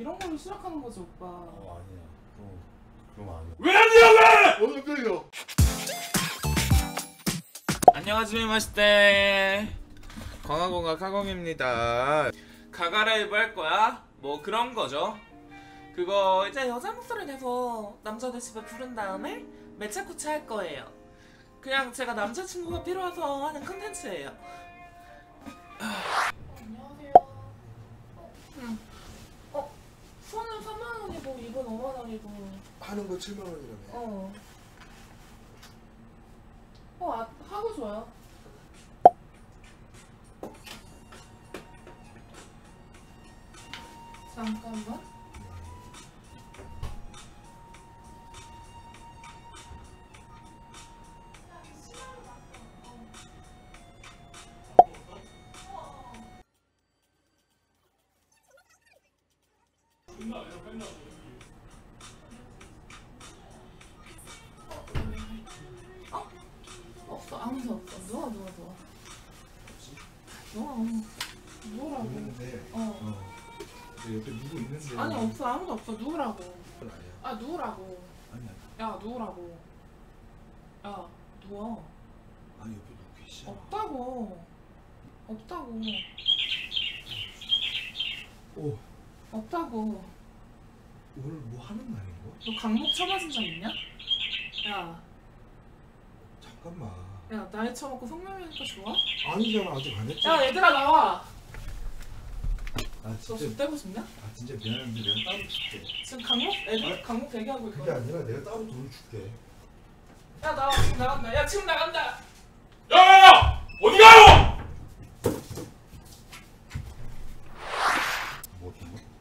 이런 걸로 시작하는 거지 오빠. 아니야. 그럼 아니야. 왜 아니야 왜? 오늘 뼈요. 안녕하세요 마시테. 광화공화 카공입니다. 가가라이브 할 거야? 뭐 그런 거죠. 그거 이제 여자 목소리 내서 남자들 집에 부른 다음에 매차쿠차 할 거예요. 그냥 제가 남자친구가 필요해서 하는 컨텐츠예요. 안녕하세요. 손은 3만 원이고 입은 5만 원이고. 하는 거 7만 원이라며. 하고 줘요. 잠깐만. 없어. 아무도 없어. 누워. 누우라고. 있는데. 내 옆에 누구 있는데. 아니 없어. 아무도 없어. 누우라고. 아니야. 아 누우라고. 아니야. 야 누우라고. 야 누워. 아니 옆에 누구 계시잖아. 없다고. 오. 없다고. 오늘 뭐 하는 날인가? 너 강목 쳐맞은 적 있냐? 야 잠깐만. 나이 처먹고 성명이니까 좋아? 아니잖아 아직 안 했지. 야 얘들아 나와. 아 너 진짜. 술 떼고 싶냐? 아 진짜 미안한데 내가 따로 줄게. 지금 애들 강목 대기하고 그게 있거든. 아니라 내가 따로 돈을 줄게. 야 나와. 지금 나간다. 야 지금 나간다. 야야야! 어디 가요? 뭐 어떤 거?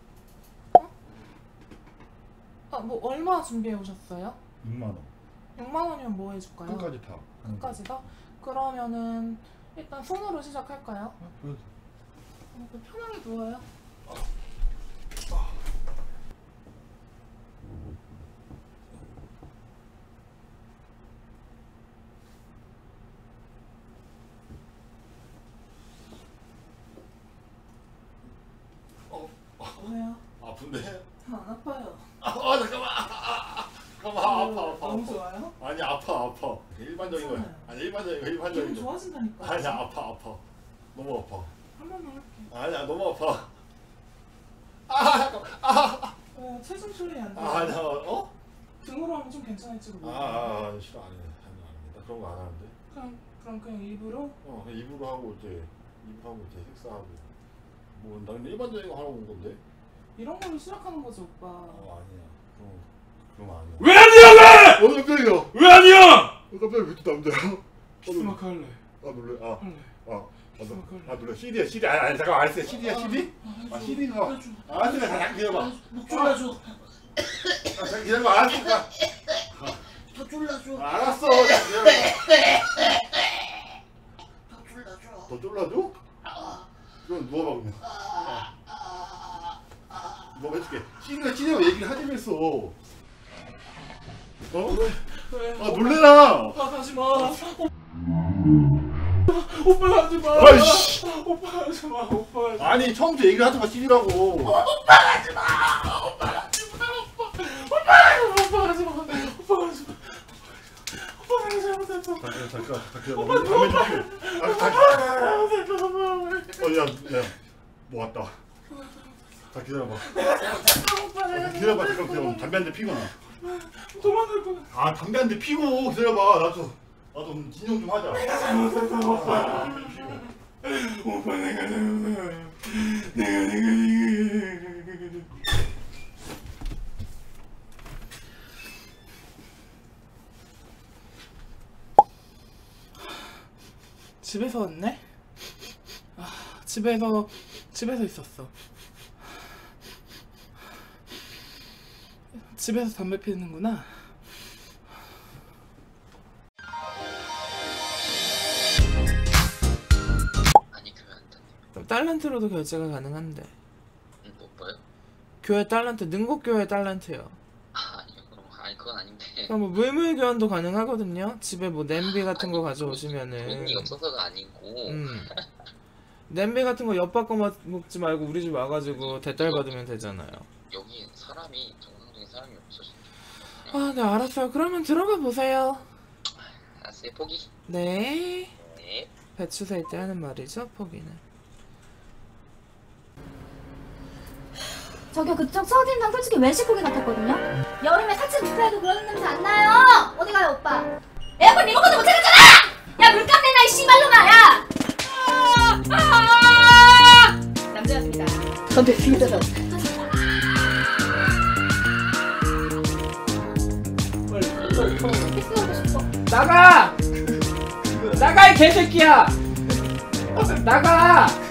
뭐 얼마 준비해 오셨어요? 6만 원. 6만 원이면 뭐 해줄까요? 끝까지 다. 끝까지 다? 그러면은 일단 손으로 시작할까요? 보여줘. 편하게 누워요. 뭐예요? 아픈데? 안 아파요. 잠깐만. 아파. 너무 좋아요? 아니 아파. 일반적인 거야. 괜찮아요. 아니 일반적인 거. 기분 좋아진다니까. 아니 아파. 너무 아파. 한 번만 할게. 아니야 너무 아파. 왜 체중 처리 안 돼? 아니야 등으로 하면 좀 괜찮을지도 몰라. 싫어 안 해. 나 그런 거 안 하는데. 그럼 입으로? 그냥 입으로 하고 이제 섹스하고. 뭐 나는 일반적인 거 하러 온 건데. 이런 걸로 시작하는 거지 오빠. 아니야. 그럼 아니야. 왜 아니야 왜? 깜짝이야. 왜 아니야? 깜짝이야 왜 또 남자야? 키스마크 할래. 놀래. 할래. 놀래. CD. 아니 잠깐만 알았어. CD야 CD? CD가. 알았어. 잠깐 기다려봐. 목 졸라줘. 잠깐 기다려봐. 알았으니까. 더 졸라줘. 알았어. 기다려봐. 더 졸라줘. 더 졸라줘? 그럼 누워봐 그러면. 뭐 해줄게. CD가 얘기를 하지 그랬어. 왜? 놀래라. 오빠 가지 마. 오빠 가지 마. 아이씨. 오빠 가지 마. 오빠 가지 마. 아니 처음부터 얘기를 하지 마 CD라고. 오빠 가지 마. 오빠 가지 마. 오빠 가지 마. 오빠 내가 잘못했어. 잠깐. 오빠 야, 뭐 왔다. 자 기다려봐. 오빠 내가 기다려봐. 잠깐 담배 한 대 피거나. 도망갈 거야. 담배 한 대 피고 기다려봐. 나도 진정 좀 하자. 내가 잘못했어. 오빠 내가 잘못했어. 내가 집에서 왔네? 집에서 있었어. 집에서 담배 피우는구나. 아니 교회 안 다녀. 그럼 달란트로도 결제가 가능한데. 뭐요? 교회 달란트, 능곡교회 달란트요. 아니요 그건 아닌데. 그럼 뭐 물물 교환도 가능하거든요. 집에 뭐 냄비 같은 거 가져오시면은. 돈이 없어서가 아니고 냄비 같은 거 옆 바꿔 먹지 말고 우리 집 와가지고 대딸 받으면 되잖아요. 여기 사람이 정상적인 사람이 없어서. 아, 네 알았어요. 그러면 들어가 보세요. 알았어요. 포기. 네. 네. 배추 살 때 하는 말이죠, 포기는. 저기요, 그쪽 서진상 솔직히 외식고기 같았거든요? 여름에 사치 뷔페에도 그런 냄새 안 나요! 어디 가요, 오빠? 에어컨 리모컨도 못 찾았잖아! 야, 물감 내놔, 이 씨발로마, 야! 남자였습니다. 전 됐습니다. 키스하고 싶어. 나가! 나가 이 개새끼야! 나가!